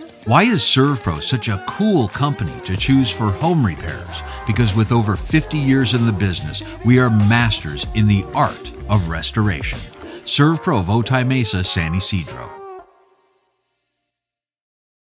Why is ServPro such a cool company to choose for home repairs? Because with over 50 years in the business, we are masters in the art of restoration. ServPro of Otay Mesa, San Ysidro.